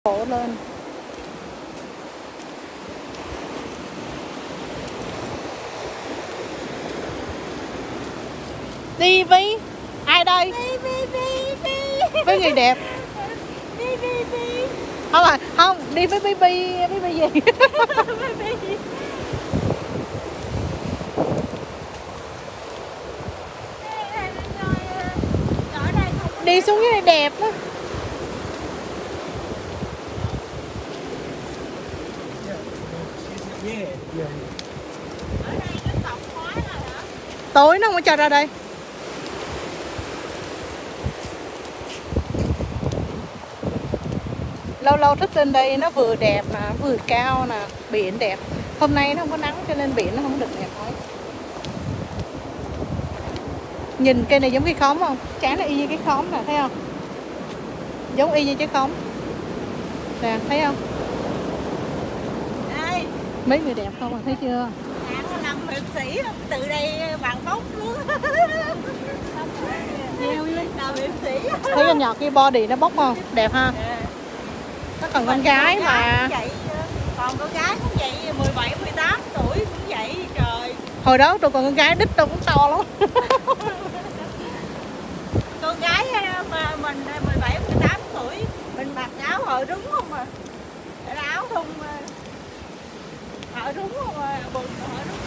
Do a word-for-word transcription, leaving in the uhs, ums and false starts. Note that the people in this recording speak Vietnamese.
Cổ lên. Đi với ai đây? Đi đi đi đi. Với người đẹp. Đi đi đi. Không à, không, đi với baby, baby gì? Đi xuống cái này đẹp đó. Ở đây nó cọc khóa rồi hả? Tối nó không có cho ra đây. Lâu lâu thích lên đây, nó vừa đẹp nè, vừa cao nè, biển đẹp. Hôm nay nó không có nắng cho nên biển nó không được đẹp thôi. Nhìn cây này giống cái khóm không? Trái nó y như cái khóm nè, thấy không? Giống y như trái khóm. Nè, thấy không? Đây. Mấy người đẹp không à, thấy chưa? À, có năm hiệp sĩ từ đây bằng bốc luôn. Nhiều lên nào hiệp sĩ. Thấy con nhỏ kia body nó bốc không? Đẹp ha. Nó còn con gái mà. Vậy, còn con gái cũng vậy, mười bảy, mười tám tuổi cũng vậy trời. Hồi đó tôi còn con gái đít tôi cũng to lắm. Con gái mà mình mười bảy, mười tám tuổi mình mặc áo hở đúng không à? Áo thun hở đúng không à? Bừng hở đúng.